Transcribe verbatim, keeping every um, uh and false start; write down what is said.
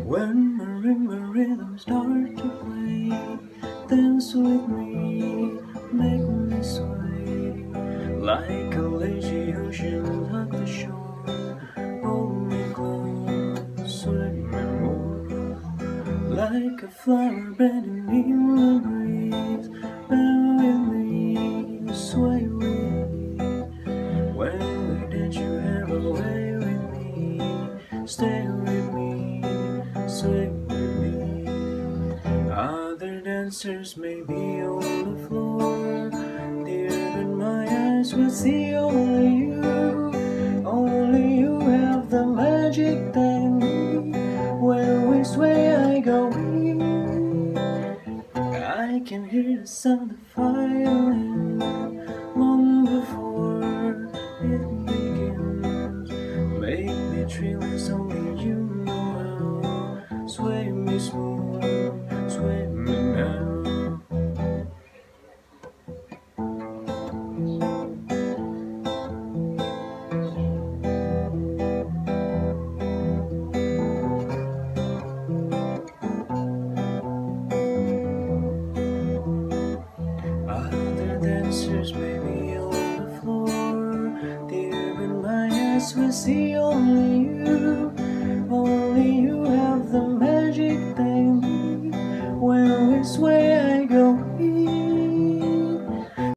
When marimba rhythms start to play, dance with me, make me sway. Like a lazy ocean at the shore, hold me close, swim me more. Like a flower bending in the breeze, bow with me, sway with me. When we dance you have a way with me, stay with me, sway with me. Other dancers may be on the floor, dear, but my eyes will see only you. Only you have the magic that I need. When we sway I go weak. I can hear the sound of violin long before it begins. Make me thrills, only you know how. Sway me smooth, sway me now. Other dancers may be on the floor, dear, but my eyes will see only you. Only you